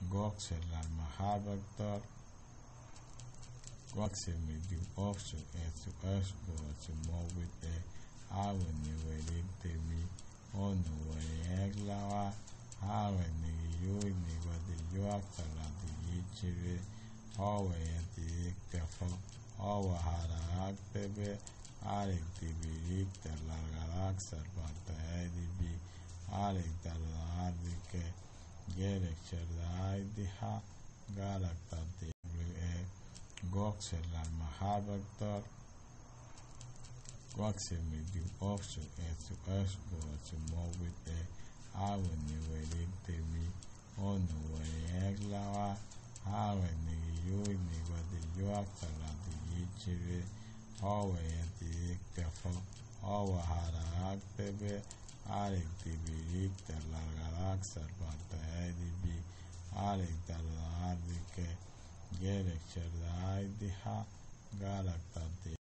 Goxelar Mahabaktar Goxemi di Oxo etu Esbo to Mowit Awani Wedik Temi Onu Eglawa Awani Yuni Wadi Yuakala di Yichiri Owe Yati Iktafo Owa Hara Aktebe Arik Tibi Ikta Largarak Sarbata Edibi Arik Taladike Gerek Cherdai Diha Garak Tati Goxelar Mahabaktar Goxemi di Oxo etu Esbo to Mowit Awani Wedik Temi Onu Eglawa Awani Yuni Wadi Yuakala di Yichiri Owe Yati Iktafo Owa Hara Aktebe Arik Tibi Ikta Largarak Sarbata Edibi Arik Taladike Gerek Cherdai Diha Garak Tati